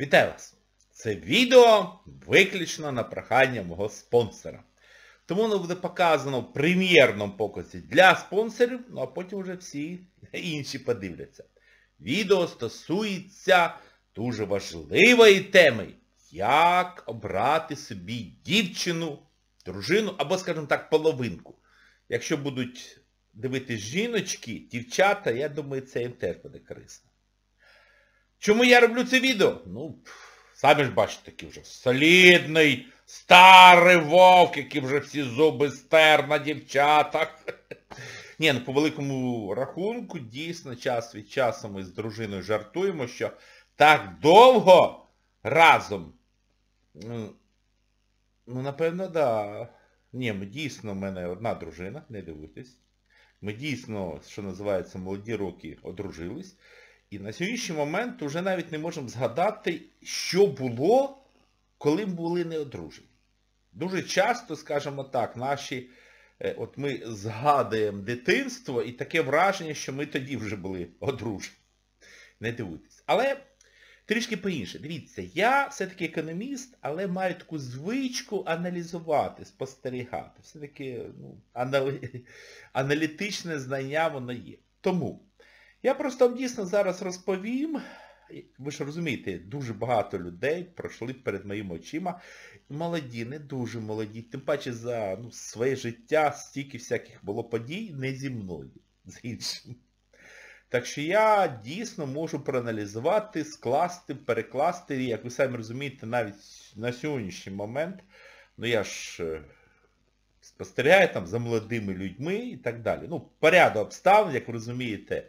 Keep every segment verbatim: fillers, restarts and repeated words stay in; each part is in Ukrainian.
Вітаю вас! Це відео виключно на прохання мого спонсора. Тому воно буде показано в прем'єрному показі для спонсорів, ну а потім вже всі інші подивляться. Відео стосується дуже важливої теми. Як обрати собі дівчину, дружину або, скажімо так, половинку. Якщо будуть дивитись жіночки, дівчата, я думаю, це їм теж буде корисно. Чому я роблю це відео? Ну, самі ж бачите, такий вже солідний, старий вовк, який вже всі зуби стер на дівчатах. Ні, ну по великому рахунку, дійсно, час від часу ми з дружиною жартуємо, що так довго разом, ну, ну напевно, да. Ні, ми дійсно, в мене одна дружина, не дивуйтесь. Ми дійсно, що називається, молоді роки одружились. І на сьогоднішній момент вже навіть не можемо згадати, що було, коли ми були не одружені. Дуже часто, скажімо так, наші, от ми згадуємо дитинство і таке враження, що ми тоді вже були одружені. Не дивуйтесь. Але трішки по-інше. Дивіться, я все-таки економіст, але маю таку звичку аналізувати, спостерігати. Все-таки ну, анали... аналітичне знання воно є. Тому я просто вам дійсно зараз розповім, ви ж розумієте, дуже багато людей пройшли перед моїми очима, молоді, не дуже молоді, тим паче за ну, своє життя стільки всяких було подій, не зі мною, з іншим. Так що я дійсно можу проаналізувати, скласти, перекласти, як ви самі розумієте, навіть на сьогоднішній момент, ну я ж спостерігаю там за молодими людьми і так далі. Ну, порядок обставин, як ви розумієте,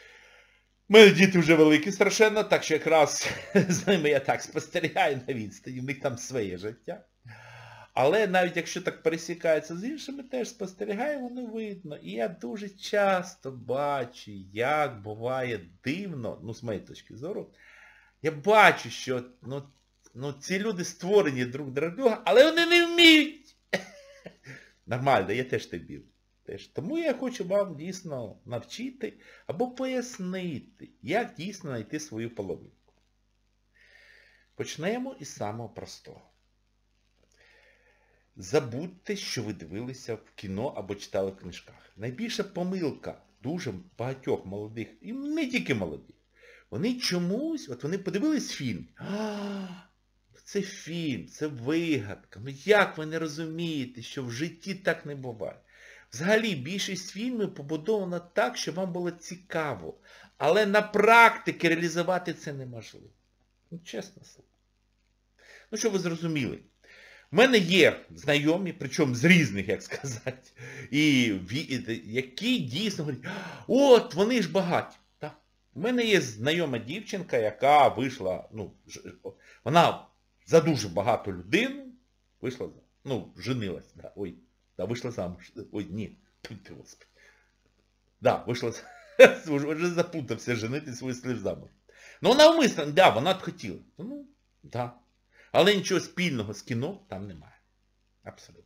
у мене діти вже великі страшенно, так що якраз з ними я так спостерігаю на відстані, в них там своє життя. Але навіть якщо так пересікається з іншими, теж спостерігаю, воно видно. І я дуже часто бачу, як буває дивно, ну з моєї точки зору, я бачу, що ну, ну, ці люди створені друг для друга, але вони не вміють. Нормально, я теж так бів. Теж. Тому я хочу вам дійсно навчити або пояснити, як дійсно знайти свою половинку. Почнемо із самого простого. Забудьте, що ви дивилися в кіно або читали в книжках. Найбільша помилка дуже багатьох молодих, і не тільки молодих, вони чомусь, от вони подивились фільм. А, це фільм, це вигадка. Ну як ви не розумієте, що в житті так не буває? Взагалі, більшість фільмів побудована так, щоб вам було цікаво. Але на практиці реалізувати це неможливо. Ну, чесно слово. Ну, що ви зрозуміли? У мене є знайомі, причому з різних, як сказати, і які дійсно говорять, от, вони ж багаті. Так. У мене є знайома дівчинка, яка вийшла, ну, вона за дуже багату людину вийшла, ну, женилась, да, ой. Да, вийшла замуж. Ой, ні. Ти, Господи. Да, вийшла замуж. Вже запутався женити свій слів замуж. Ну, вона умисно, да, вона хотіла. Ну, да. Але нічого спільного з кіно там немає. Абсолютно.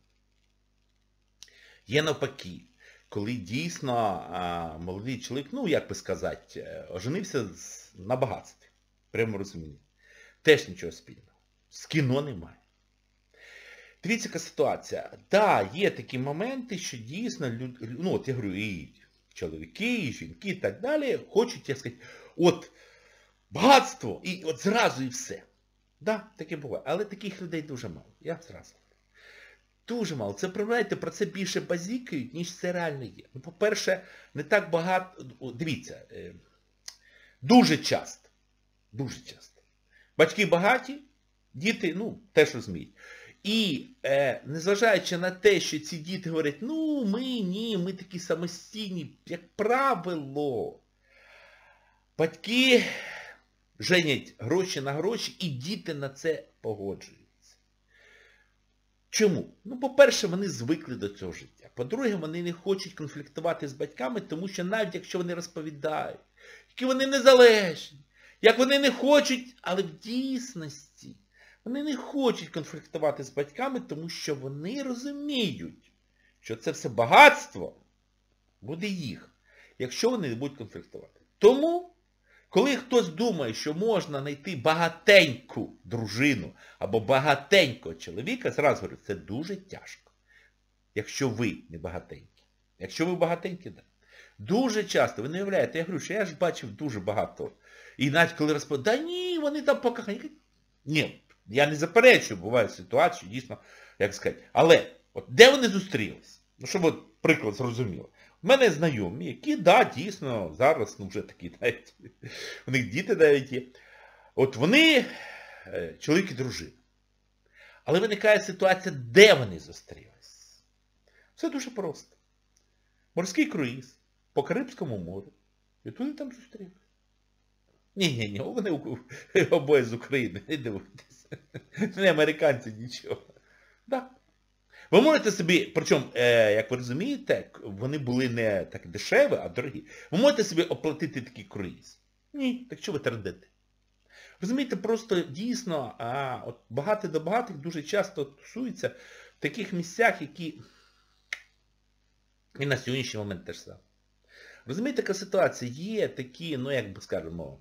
Є навпаки, коли дійсно а, молодий чоловік, ну, як би сказати, оженився на багатстві. Прямо розуміння. Теж нічого спільного. З кіно немає. Дивіться, яка ситуація. Так, да, є такі моменти, що дійсно, люд... ну от я говорю, і чоловіки, і жінки, і так далі, хочуть, я сказати, от багатство, і от зразу і все. Так, да, таке буває. Але таких людей дуже мало. Я зразу. Дуже мало. Це, правляєте, про це більше базікають, ніж це реально є. Ну, по-перше, не так багато, дивіться, дуже часто, дуже часто. Батьки багаті, діти, ну, теж розуміють. І, е, незважаючи на те, що ці діти говорять, ну, ми, ні, ми такі самостійні, як правило, батьки женять гроші на гроші, і діти на це погоджуються. Чому? Ну, по-перше, вони звикли до цього життя. По-друге, вони не хочуть конфліктувати з батьками, тому що навіть якщо вони розповідають, які вони незалежні, як вони не хочуть, але в дійсності, вони не хочуть конфліктувати з батьками, тому що вони розуміють, що це все багатство буде їх, якщо вони не будуть конфліктувати. Тому Коли хтось думає, що можна знайти багатеньку дружину або багатенького чоловіка, зразу говорю, це дуже тяжко. Якщо ви не багатенькі. Якщо ви багатенькі, так. Да. Дуже часто, ви не уявляєте, я говорю, що я ж бачив дуже багато. І навіть коли розповідають, да ні, вони там покохані. Ні, я не заперечую, бувають ситуації, дійсно, як сказати. Але, от де вони зустрілись? Ну, щоб от приклад зрозуміло. У мене знайомі, які, да, дійсно, зараз, ну, вже такі, навіть, у них діти навіть є. От вони, чоловік і дружина. Але виникає ситуація, де вони зустрілись. Все дуже просто. Морський круїз по Карибському морю. І тут вони там зустрілись. Ні-ні-ні, вони обоє з України, не дивуйтесь. Не американці, нічого. Да. Ви можете собі, причому, е, як ви розумієте, вони були не так дешеві, а дорогі. Ви можете собі оплатити такий круїз. Ні, так що ви трендите? Розумієте, просто дійсно, а, от багаті до багатих дуже часто тусуються в таких місцях, які і на сьогоднішній момент теж саме. Розумієте, така ситуація, є такі, ну як би скажемо,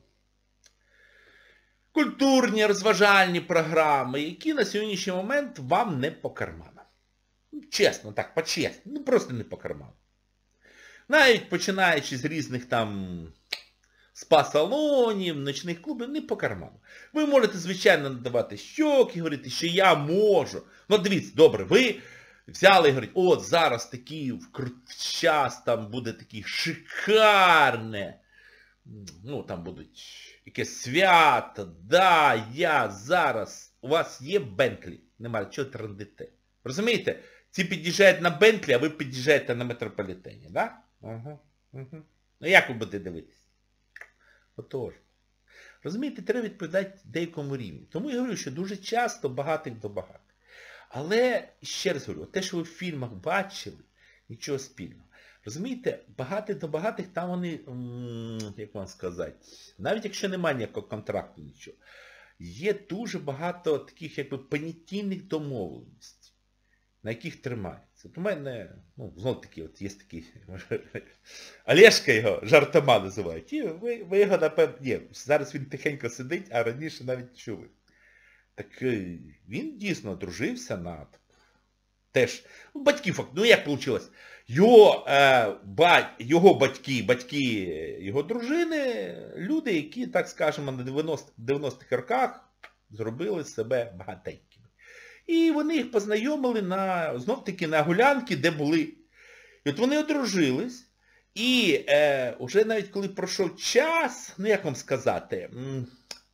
культурні, розважальні програми, які на сьогоднішній момент вам не по карманам. Чесно, так, по-чесно, ну просто не по карману. Навіть починаючи з різних там спа-салонів, ночних клубів, не по карману. Ви можете, звичайно, надавати щоки, говорити, що я можу. Ну, дивіться, добре, ви взяли і говорите, от зараз такий час там буде такий шикарне, ну, там будуть якесь свято, да, я зараз, у вас є Бентлі, немає, чого трендите. Розумієте? Ці під'їжджають на Бентлі, а ви під'їжджаєте на метрополітені, да? Ага, ага. Ну як ви будете дивитися? Отож. Розумієте, треба відповідати деякому рівні. Тому я говорю, що дуже часто багатих до багатих. Але, ще раз говорю, те, що ви в фільмах бачили, нічого спільного. Розумієте, багатих до багатих, там вони, як вам сказати, навіть якщо немає ніякого контракту, нічого, є дуже багато таких, якби, понятійних домовленостей, на яких тримаються. От у мене, ну, знов таки, от є такий, Олешка його, жартома називають. І ви, ви його, напевно, ні, зараз він тихенько сидить, а раніше навіть чули. Так він дійсно одружився на теж, ну, батьків, факт, ну як вийшло? Його, е, бать, його батьки, батьки його дружини, люди, які, так скажемо, на дев'яностих роках зробили себе багатенькими. І вони їх познайомили на, знов-таки, на гулянки, де були. І от вони одружились, і е, вже навіть коли пройшов час, ну як вам сказати, м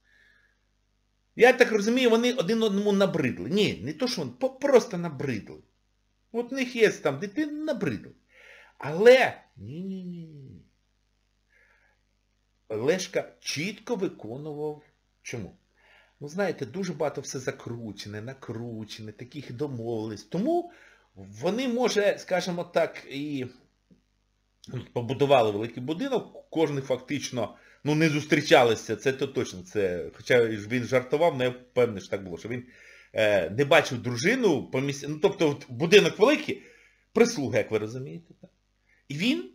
я так розумію, вони один одному набридли. Ні, не то, що вони, просто набридли. От в них є там дитина, набридли. Але, ні-ні-ні. Лешка чітко виконував. Чому? Ну, знаєте, дуже багато все закручене, накручене, таких домовленостей. Тому вони, може, скажімо так, і побудували великий будинок, кожен фактично, ну, не зустрічалися, це то точно, це, хоча він жартував, але я впевнений, що так було, що він е, не бачив дружину по місці, ну, тобто, от, будинок великий, прислуга, як ви розумієте, так? І він,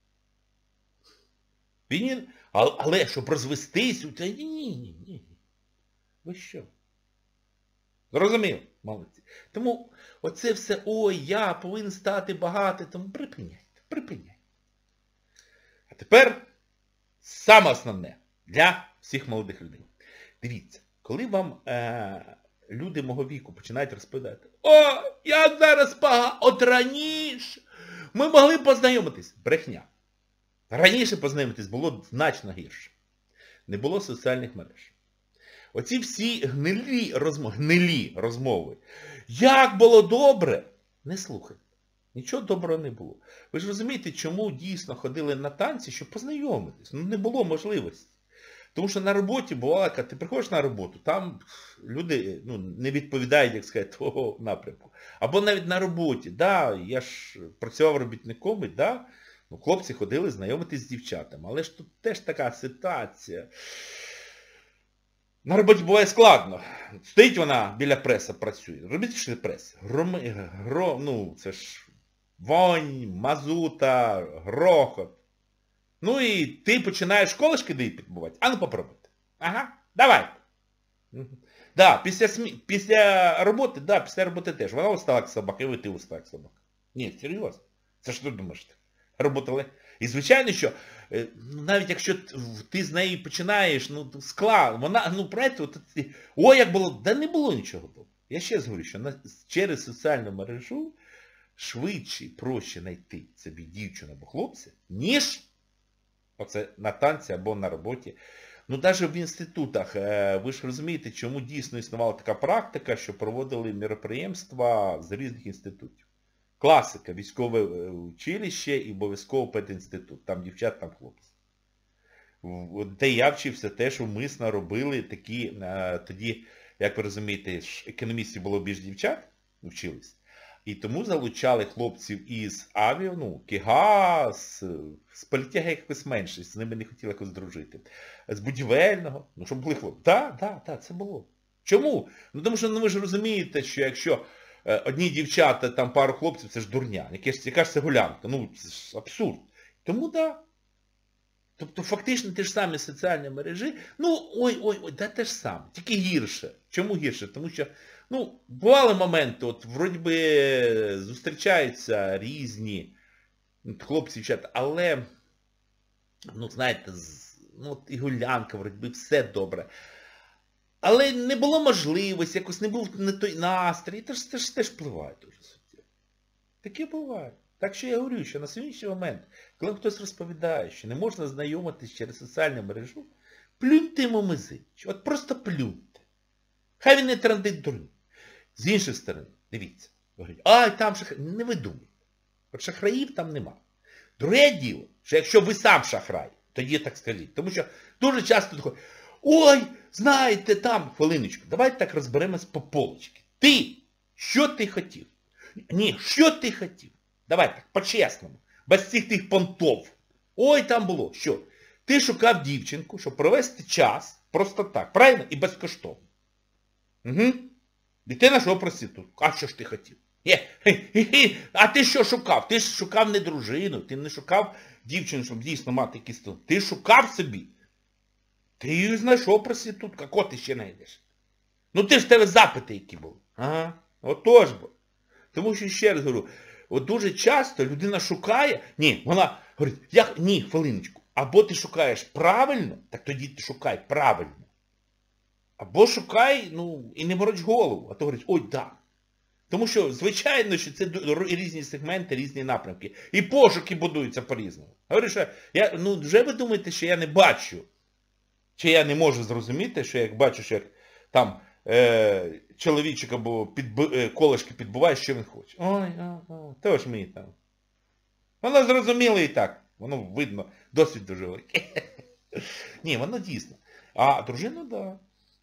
він, але, але щоб розвестись, та ні, ні, ні, ні. Ви що? Зрозумів? Молодці. Тому оце все, ой, я повинен стати багатим, тому припиняйте, припиняйте. А тепер саме основне для всіх молодих людей. Дивіться, коли вам е, люди мого віку починають розповідати, о, я зараз багатий, от раніше ми могли познайомитись. Брехня. Раніше познайомитись було значно гірше. Не було соціальних мереж. Оці всі гнилі розмови, гнилі розмови. Як було добре? Не слухайте. Нічого доброго не було. Ви ж розумієте, чому дійсно ходили на танці, щоб познайомитись? Ну не було можливості. Тому що на роботі бувало, коли ти приходиш на роботу, там люди, ну, не відповідають, як сказати, того напрямку. Або навіть на роботі, да, я ж працював робітником, і да, ну, хлопці ходили знайомитись з дівчатами. Але ж тут теж така ситуація. На роботі буває складно. Стоїть вона біля преса, працює. Робіть, що прес. Громи, гро, ну, це ж вонь, мазута, грохот. Ну і ти починаєш колишки де підбувати. А ну попробуйте. Ага, давай. Да, після, смі... після роботи, да, після роботи теж. Вона устала як собака, і ви ти устала як собака. Ні, серйозно. Це ж ти думаєш? Роботали. І звичайно, що навіть якщо ти з нею починаєш, ну, скла, вона, ну, правильно, от, о, як було, да не було нічого доброго. Я ще раз говорю, що на, через соціальну мережу швидше і проще знайти собі дівчину або хлопця, ніж оце на танці або на роботі. Ну, навіть в інститутах, ви ж розумієте, чому дійсно існувала така практика, що проводили міроприємства з різних інститутів. Класика, військове училище і обов'язково педінститут. Там дівчат, там хлопці. Де я вчився, теж умисно робили такі, тоді, як ви розумієте, економістів було більш дівчат, вчились. І тому залучали хлопців із авіа, ну, КІГА, з, з політеха якось менше, з ними не хотіли якось дружити. З будівельного, ну, щоб були хлопці. Так, так, так, це було. Чому? Ну, тому що, ну, ви ж розумієте, що якщо е, одні дівчата, там пару хлопців, це ж дурня. Яка ж, яка ж це гулянка? Ну, це ж абсурд. Тому, так. Да. Тобто, фактично, ті ж самі соціальні мережі, ну, ой-ой, ой, да те ж саме, тільки гірше. Чому гірше? Тому що, ну, бували моменти, от, вроді би, зустрічаються різні хлопці, дівчата, але, ну, знаєте, ну, от і гулянка, вроді би, все добре. Але не було можливості, якось не був не той настрій, це ж теж, теж впливає дуже суттєво. Таке буває. Так що я говорю, що на сьогоднішній момент, коли хтось розповідає, що не можна знайомитись через соціальну мережу, плюньте йому мизич. От просто плюньте. Хай він не трандить дурню. З іншої сторони, дивіться, говорять, ай, там шахраї. Не видумуйте. От шахраїв там нема. Друге діло, що якщо ви сам шахрай, тоді так скажіть. Тому що дуже часто таке, ой, знаєте, там, хвилиночку, давайте так розберемось по полочки. Ти, що ти хотів? Ні, що ти хотів? Давай так, по-чесному, без цих тих понтов. Ой, там було, що? Ти шукав дівчинку, щоб провести час, просто так, правильно? І безкоштовно. Угу. І ти знайшов проститутку. А що ж ти хотів? Є. А ти що шукав? Ти ж шукав не дружину, ти не шукав дівчину, щоб дійсно мати якісь стосунки. Ти шукав собі. Ти її знайшов проститутку, а кого ти ще знайдеш? Ну ти ж в тебе запити які були. Ага, отож бо. Тому що, ще раз говорю, от дуже часто людина шукає, ні, вона говорить, я, ні, хвилиночку, або ти шукаєш правильно, так тоді ти шукай правильно. Або шукай, ну, і не мороч голову, а то говорить, ой, да. Тому що, звичайно, що це різні сегменти, різні напрямки. І пошуки будуються по-різному. Говорю, що я, ну, вже ви думаєте, що я не бачу, чи я не можу зрозуміти, що як бачу, що як там е, чоловічок або підб... е, колишки підбуває, що він хоче. Ой, ой, ой, то ж мені там. Воно зрозуміло і так. Воно видно, досвід дуже великий. Ні, воно дійсно. А дружину, так. Да.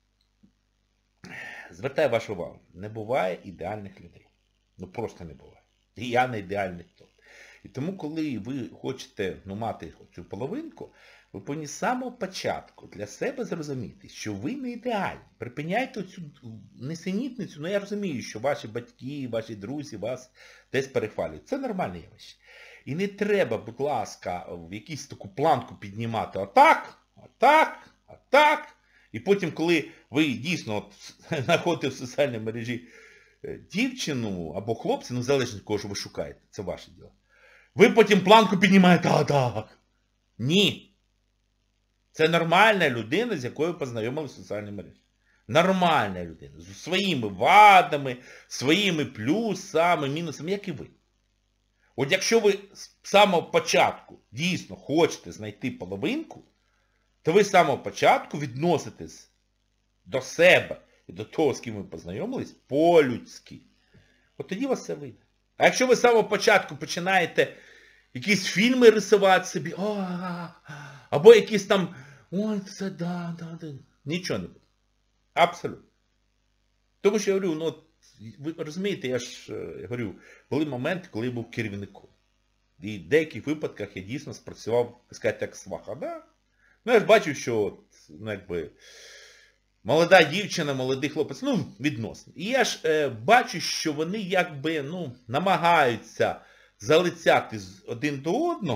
Звертаю вашу увагу, не буває ідеальних людей. Ну просто не буває. І я не ідеальний хто. І тому, коли ви хочете, ну, мати цю половинку, ви повинні з самого початку для себе зрозуміти, що ви не ідеальні. Припиняйте цю несенітницю. Ну я розумію, що ваші батьки, ваші друзі вас десь перехвалюють. Це нормальне явище. І не треба, будь ласка, в якусь таку планку піднімати отак, отак, отак. І потім, коли ви дійсно от, знаходите в соціальній мережі дівчину або хлопця, ну залежно від кого ж ви шукаєте, це ваше діло. Ви потім планку піднімаєте, а так. Ні. Це нормальна людина, з якою познайомилися в соціальній мережі. Нормальна людина. З своїми вадами, своїми плюсами, мінусами, як і ви. От якщо ви з самого початку дійсно хочете знайти половинку, то ви з самого початку відноситесь до себе і до того, з ким ви познайомились, по-людськи. От тоді у вас все вийде. А якщо ви з самого початку починаєте якісь фільми рисувати собі, о, або якісь там, ой, це да, да, да, нічого не буде. Абсолютно. Тому що я говорю, ну, ви розумієте, я ж я говорю, були моменти, коли я був керівником. І в деяких випадках я дійсно спрацював, так сказати, як сваха, да? Ну, я ж бачив, що, ну, якби, молода дівчина, молодий хлопець, ну, відносно. І я ж е, бачу, що вони, якби, ну, намагаються залицяти один до одного,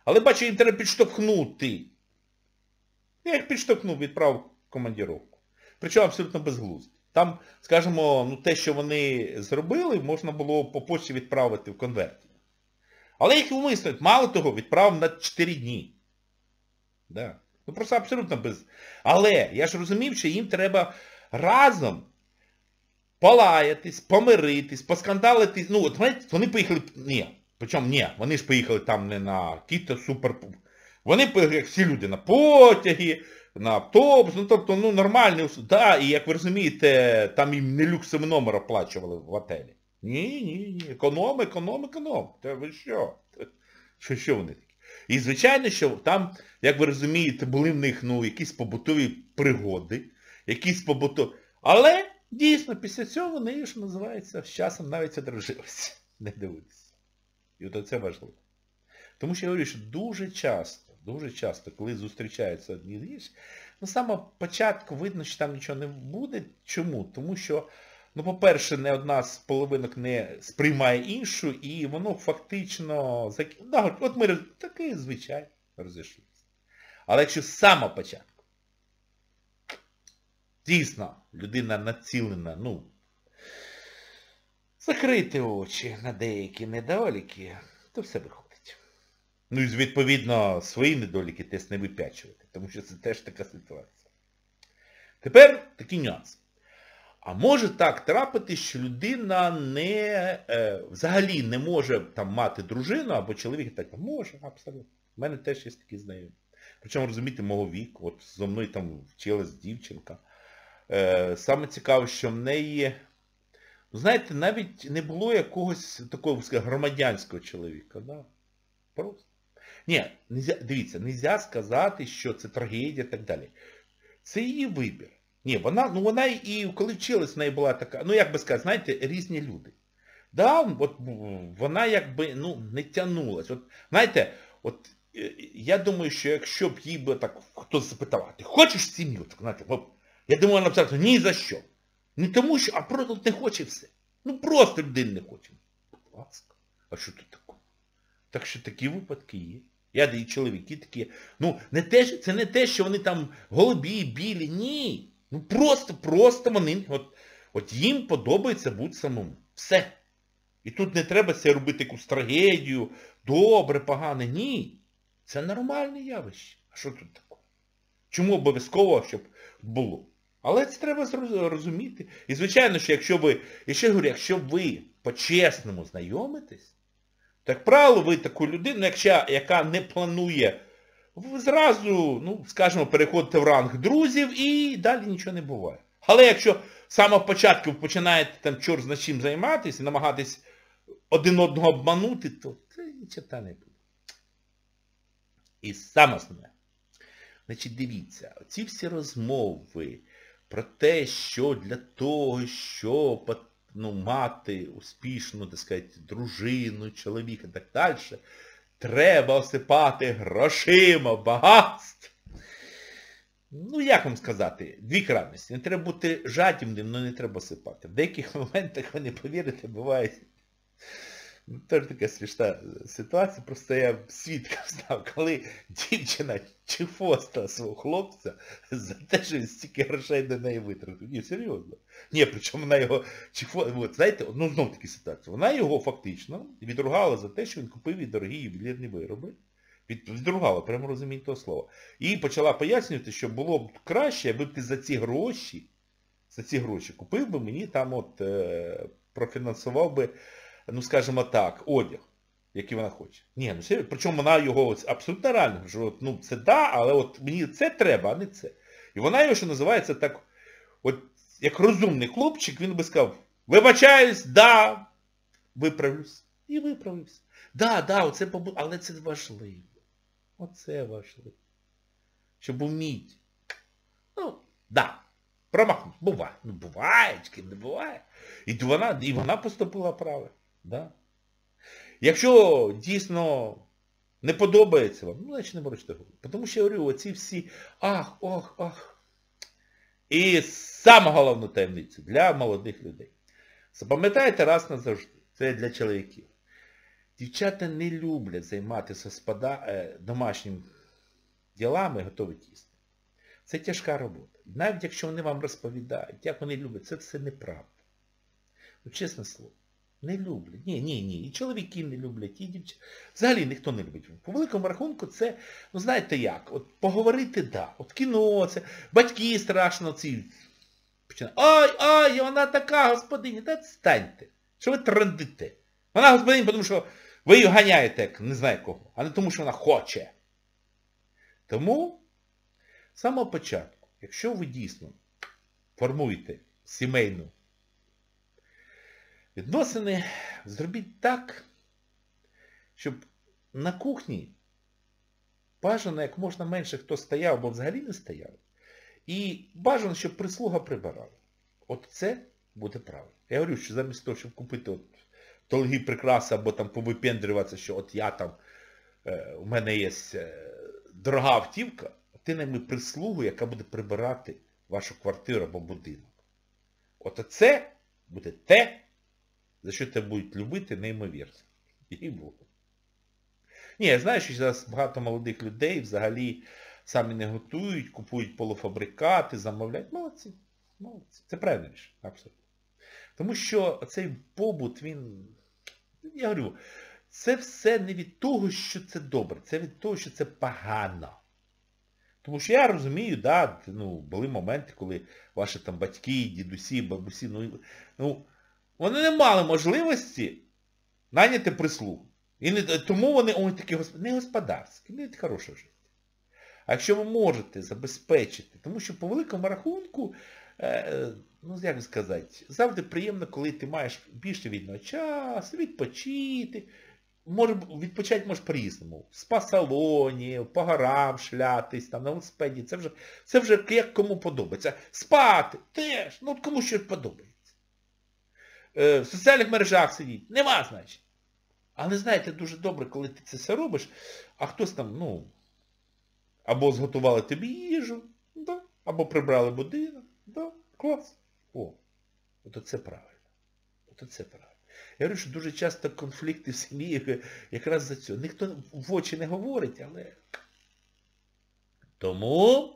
Але бачу, їм треба підштовхнути. Я їх підштовхнув, відправив в командировку. Причому абсолютно безглуздо. Там, скажімо, ну, те, що вони зробили, можна було по почті відправити в конверті. Але їх умисно, мало того, відправив на чотири дні. Да. Ну просто абсолютно без... Але я ж розумів, що їм треба разом полаятись, помиритись, поскандалитись. Ну, от, знаєте, вони поїхали... Ні, причому ні, вони ж поїхали там не на якісь супер... Вони поїхали, як всі люди, на потяги, на автобус, ну тобто, ну, нормальний... Да, і як ви розумієте, там їм не люксовий номер оплачували в готелі. Ні, ні, ні, економ, економ, економ. Та ви що? Що, що вони такі? І звичайно, що там, як ви розумієте, були в них, ну, якісь побутові пригоди, якісь побутові... Але, дійсно, після цього вони, що називається, з часом навіть одружилися. Не дивитися. І от це важливо. Тому що я говорю, що дуже часто, дуже часто, коли зустрічаються одні і інші, ну, з самого початку видно, що там нічого не буде. Чому? Тому що, ну, по-перше, не одна з половинок не сприймає іншу, і воно фактично... Да, от ми такий, звичайно, розійшлися. Але якщо з самого початку, дійсно, людина націлена, ну, закрити очі на деякі недоліки, то все виходить. Ну і, відповідно, свої недоліки теж не випячувати, тому що це теж така ситуація. Тепер такий нюанс. А може так трапити, що людина не, е, взагалі не може там мати дружину або чоловіка, так може, абсолютно. У мене теж є такі знайомі. Причому, розумієте, мого віку, от зо мною там вчилась дівчинка. Е, саме цікаве, що в неї, знаєте, навіть не було якогось такого громадянського чоловіка. Да? Просто. Ні, нельзя, дивіться, не можна сказати, що це трагедія і так далі. Це її вибір. Ні, вона, ну вона і коли вчилась, в неї була така, ну як би сказати, знаєте, різні люди. Да, от вона якби, ну, не тянулась. От, знаєте, от я думаю, що якщо б їй би так хтось запитав, ти хочеш сім'ю? Так, знаєте, я думаю, вона б сказала, ні за що. Не тому що, а просто не хоче все. Ну просто людина не хоче. Будь ласка, а що тут таке? Так що такі випадки є. Я і чоловіки такі. Ну, не те, це не те, що вони там голубі, білі, ні. Ну просто, просто вони, от, от їм подобається бути самому. Все. І тут не треба себе робити якусь трагедію, добре, погане. Ні. Це нормальне явище. А що тут таке? Чому обов'язково, щоб було? Але це треба розуміти. І звичайно, що якщо ви, я ще говорю, якщо ви по-чесному знайомитесь, то, як правило, ви таку людину, якщо, яка не планує, ви зразу, ну, скажімо, переходите в ранг друзів і далі нічого не буває. Але якщо з самого початку ви починаєте там чорт зна чим займатися, намагатись один одного обманути, то це нічого не буде. І саме основне. Значить, дивіться, оці всі розмови про те, що для того, щоб, ну, мати успішну, так сказати, дружину, чоловіка і так далі, треба осипати грошима, багатств. Ну, як вам сказати, дві крайності. Не треба бути жадібним, але не треба осипати. В деяких моментах, ви не повірите, буває... Ну, теж така смішна ситуація, просто я свідком став, коли дівчина чифоста свого хлопця за те, що він стільки грошей до неї витратив. Ні, серйозно. Ні, причому вона його чифоста, от, знаєте, ну знов такі ситуації. Вона його фактично відругала за те, що він купив їй дорогі ювелірні вироби. Від, відругала, прямо розумієте того слова. І почала пояснювати, що було б краще, аби ти за ці гроші, за ці гроші купив би мені там от, е, профінансував би, ну, скажімо так, одяг, який вона хоче. Ні, ну серйозно, причому вона його абсолютно реально, що от, ну, це да, але от мені це треба, а не це. І вона його, що називається, так, от, як розумний хлопчик, він би сказав, вибачаюсь, да, виправлюсь. І виправився. Да, да, оце побу... але це важливо. Оце важливо. Щоб уміти. Ну, да. Промахнути. Буває. Ну, буває, не буває. І вона, і вона поступила правильно. Да? Якщо дійсно не подобається вам, ну, значить не борочте голову. Тому що я говорю, оці всі ах, ох, ах. І саме головну таємницю для молодих людей. Запам'ятайте раз назавжди. Це для чоловіків. Дівчата не люблять займатися спада... домашніми ділами, готовить їсти. Це тяжка робота. Навіть якщо вони вам розповідають, як вони люблять, це все неправда. Ну, чесне слово. Не люблять. Ні, ні, ні. І чоловіки не люблять, і дівчата. Взагалі ніхто не любить. По великому рахунку це, ну знаєте як, от поговорити, да. От кіно, це, батьки страшно ці. Ай, ай, вона така господиня. Та станьте. Що ви трандите? Вона господиня, тому що ви її ганяєте, як не знаю кого, а не тому, що вона хоче. Тому, з самого початку, якщо ви дійсно формуєте сімейну відносини, зробіть так, щоб на кухні бажано як можна менше хто стояв, або взагалі не стояв. І бажано, щоб прислуга прибирала. От це буде правильно. Я говорю, що замість того, щоб купити от дорогі прикраси, або там повипендрюватися, що от я там, е, у мене є е, дорога автівка, ти найми прислугу, яка буде прибирати вашу квартиру або будинок. От це буде те, за що тебе будуть любити неймовірно. І Богу. Ні, я знаю, що зараз багато молодих людей взагалі самі не готують, купують полуфабрикати, замовляють. Молодці. Молодці. Це правильно рішення. Абсолютно. Тому що цей побут, він, я говорю, це все не від того, що це добре, це від того, що це погано. Тому що я розумію, да, ну, були моменти, коли ваші там батьки, дідусі, бабусі, ну, ну вони не мали можливості найняти прислугу. І не, тому вони, ой, такі не господарські, не хороше життя. А якщо ви можете забезпечити, тому що по великому рахунку, е, ну, як сказати, завжди приємно, коли ти маєш більше вільного часу, відпочити. Може, відпочати можеш по-різному. В спа-салоні, по горам шлятись, там, на велосипеді. Це вже, це вже як кому подобається. Спати теж, ну кому щось подобається. Е, в соціальних мережах сидіть, нема, значить. Але знаєте, дуже добре, коли ти це все робиш, а хтось там, ну, або зготували тобі їжу, да, або прибрали будинок, да, клас. О, от це правильно. От це правильно. Я говорю, що дуже часто конфлікти в сім'ї якраз за цього. Ніхто в очі не говорить, але... Тому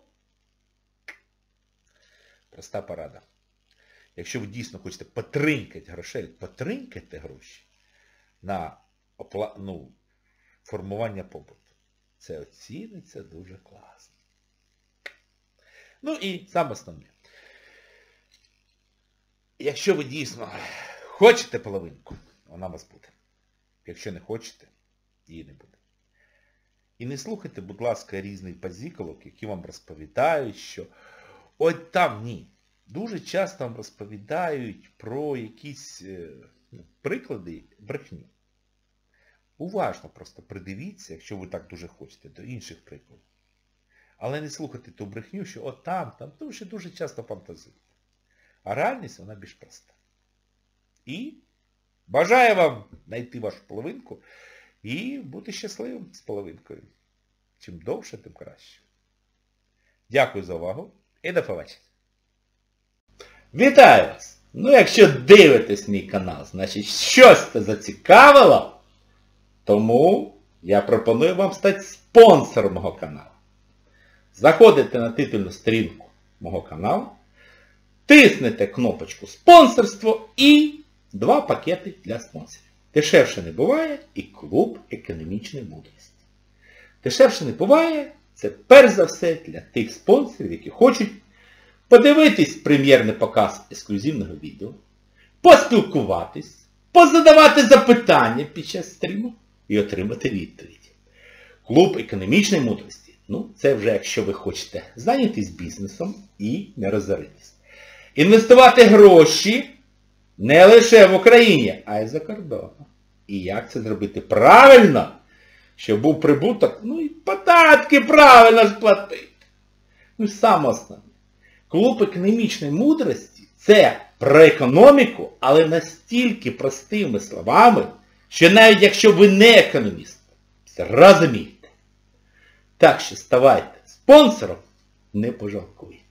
проста порада. Якщо ви дійсно хочете потринкати грошей, потринкайте гроші на опла... ну, формування побуту. Це оціниться дуже класно. Ну і саме основне. Якщо ви дійсно хочете половинку, вона у вас буде. Якщо не хочете, її не буде. І не слухайте, будь ласка, різних базіколок, які вам розповідають, що от там ні. Дуже часто вам розповідають про якісь ну, приклади брехні. Уважно просто придивіться, якщо ви так дуже хочете, до інших прикладів. Але не слухайте ту брехню, що от там, там, тому що дуже часто фантазують. А реальність, вона більш проста. І бажаю вам знайти вашу половинку і бути щасливим з половинкою. Чим довше, тим краще. Дякую за увагу і до побачення. Вітаю вас! Ну, якщо дивитесь мій канал, значить щось це зацікавило, тому я пропоную вам стати спонсором мого каналу. Заходите на титульну сторінку мого каналу, тиснете кнопочку «Спонсорство» і два пакети для спонсорів. Дешевше не буває і клуб економічної мудрості. Дешевше не буває, це перш за все для тих спонсорів, які хочуть подивитись прем'єрний показ ексклюзивного відео, поспілкуватись, позадавати запитання під час стріму і отримати відповідь. Клуб економічної мудрості. Ну, це вже якщо ви хочете зайнятись бізнесом і не розоритись. Інвестувати гроші не лише в Україні, а й за кордоном. І як це зробити правильно, щоб був прибуток, ну і податки правильно сплатити. Ну і саме основне. Клуб економічної мудрості – це про економіку, але настільки простими словами, що навіть якщо ви не економіст, зрозумієте. Так що ставайте спонсором, не пожалкуйте.